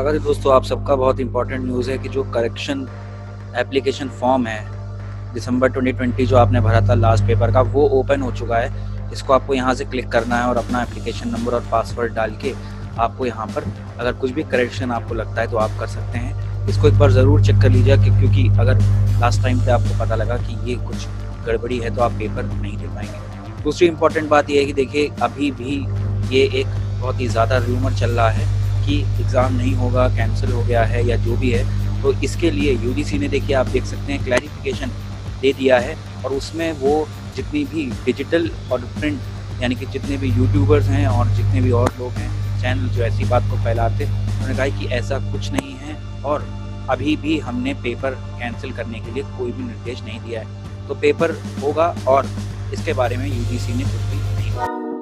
स्वागत है दोस्तों आप सबका। बहुत इंपॉर्टेंट न्यूज़ है कि जो करेक्शन एप्लीकेशन फॉर्म है दिसंबर 2020 जो आपने भरा था लास्ट पेपर का, वो ओपन हो चुका है। इसको आपको यहाँ से क्लिक करना है और अपना एप्लीकेशन नंबर और पासवर्ड डाल के आपको यहाँ पर अगर कुछ भी करेक्शन आपको लगता है तो आप कर सकते हैं। इसको एक बार ज़रूर चेक कर लीजिए क्योंकि अगर लास्ट टाइम पे आपको पता लगा कि ये कुछ गड़बड़ी है तो आप पेपर नहीं दे पाएंगे। दूसरी इंपॉर्टेंट बात यह है कि देखिए अभी भी ये एक बहुत ही ज़्यादा रूमर चल रहा है कि एग्ज़ाम नहीं होगा, कैंसिल हो गया है या जो भी है। तो इसके लिए यूजीसी ने देखिए आप देख सकते हैं क्लैरिफिकेशन दे दिया है और उसमें वो जितनी भी डिजिटल और प्रिंट यानी कि जितने भी यूट्यूबर्स हैं और जितने भी और लोग हैं चैनल जो ऐसी बात को फैलाते, उन्होंने कहा कि ऐसा कुछ नहीं है और अभी भी हमने पेपर कैंसिल करने के लिए कोई भी निर्देश नहीं दिया है। तो पेपर होगा और इसके बारे में यूजीसी ने कुछ भी नहीं कहा।